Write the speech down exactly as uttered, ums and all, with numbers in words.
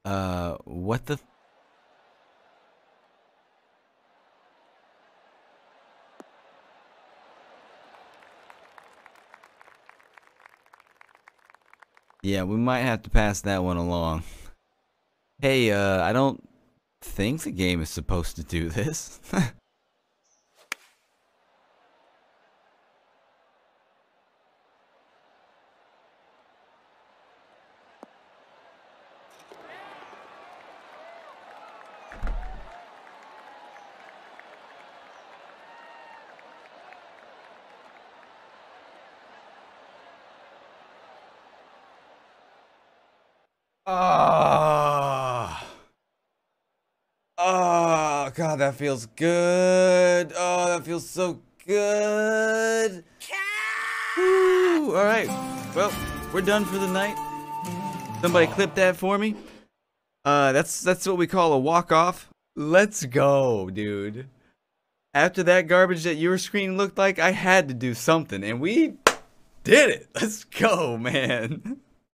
Uh, what the? Yeah, we might have to pass that one along. Hey, uh, I don't think the game is supposed to do this. Oh, oh, God, that feels good. Oh, that feels so good. Woo. All right, well, we're done for the night. Somebody clip that for me. Uh, that's that's what we call a walk-off. Let's go, dude. After that garbage that your screen looked like, I had to do something, and we did it. Let's go, man.